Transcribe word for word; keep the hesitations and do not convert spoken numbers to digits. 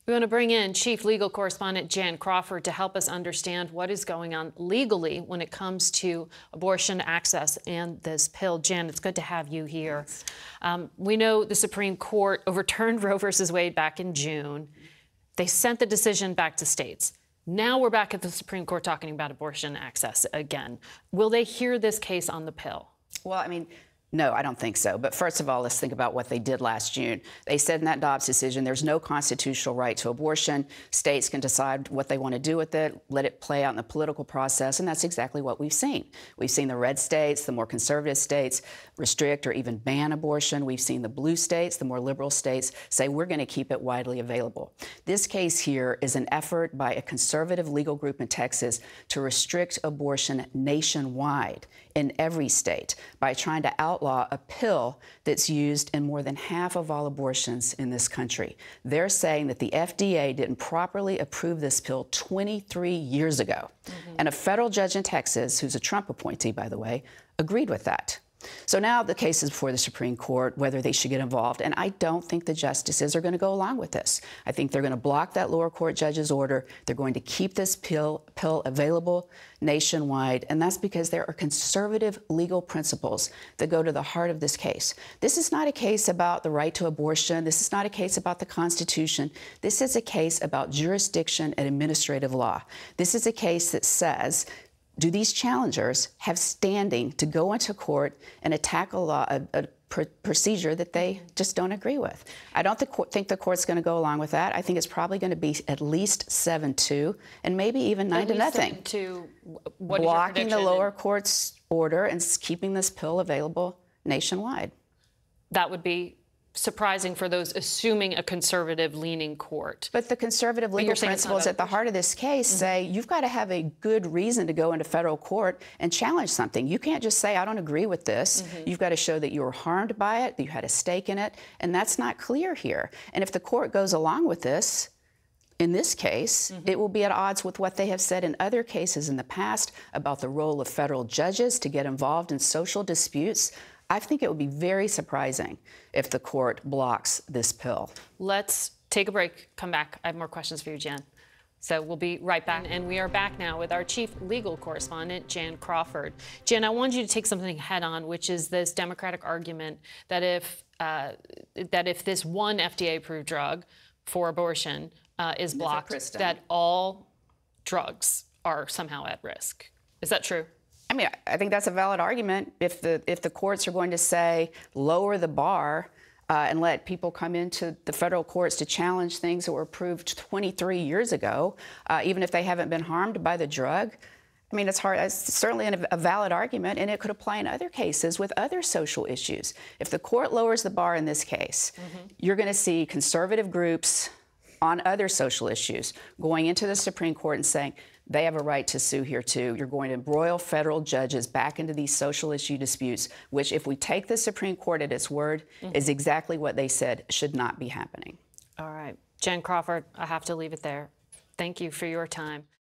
We want to bring in Chief Legal Correspondent Jan Crawford to help us understand what is going on legally when it comes to abortion access and this pill. Jan, it's good to have you here. Um, we know the Supreme Court overturned Roe versus Wade back in June. They sent the decision back to states. Now we're back at the Supreme Court talking about abortion access again. Will they hear this case on the pill? Well, I mean, no, I don't think so. But first of all, let's think about what they did last June. They said in that Dobbs decision there's no constitutional right to abortion. States can decide what they want to do with it, let it play out in the political process, and that's exactly what we've seen. We've seen the red states, the more conservative states, restrict or even ban abortion. We've seen the blue states, the more liberal states, say we're going to keep it widely available. This case here is an effort by a conservative legal group in Texas to restrict abortion nationwide in every state by trying to outlaw a pill that's used in more than half of all abortions in this country. They're saying that the F D A didn't properly approve this pill twenty-three years ago. Mm-hmm. And a federal judge in Texas, who's a Trump appointee, by the way, agreed with that. So now the case is before the Supreme Court, whether they should get involved. And I don't think the justices are going to go along with this. I think they're going to block that lower court judge's order. They're going to keep this pill, pill available nationwide. And that's because there are conservative legal principles that go to the heart of this case. This is not a case about the right to abortion. This is not a case about the Constitution. This is a case about jurisdiction and administrative law. This is a case that says, do these challengers have standing to go into court and attack a law, a, a pr procedure that they just don't agree with? I don't th think the court's going to go along with that. I think it's probably going to be at least seven two and maybe even nine to nothing. To what blocking the lower court's order and keeping this pill available nationwide. That would be surprising for those assuming a conservative-leaning court. But the conservative legal principles at the heart of this case mm-hmm. say you've got to have a good reason to go into federal court and challenge something. You can't just say, I don't agree with this. Mm-hmm. You've got to show that you were harmed by it, that you had a stake in it, and that's not clear here. And if the court goes along with this, in this case, mm-hmm. it will be at odds with what they have said in other cases in the past about the role of federal judges to get involved in social disputes. I think it would be very surprising if the court blocks this pill. Let's take a break, come back. I have more questions for you, Jan. So we'll be right back. And we are back now with our chief legal correspondent, Jan Crawford. Jan, I wanted you to take something head on, which is this Democratic argument that if, uh, that if this one F D A-approved drug for abortion uh, is blocked, that all drugs are somehow at risk. Is that true? I mean, I think that's a valid argument. If the if the courts are going to say lower the bar uh, and let people come into the federal courts to challenge things that were approved twenty-three years ago, uh, even if they haven't been harmed by the drug, I mean, it's hard. It's certainly a valid argument, and it could apply in other cases with other social issues. If the court lowers the bar in this case, mm-hmm. you're going to see conservative groups on other social issues going into the Supreme Court and saying they have a right to sue here too. You're going to embroil federal judges back into these social issue disputes, which if we take the Supreme Court at its word, mm-hmm. is exactly what they said should not be happening. All right. Jan Crawford, I have to leave it there. Thank you for your time.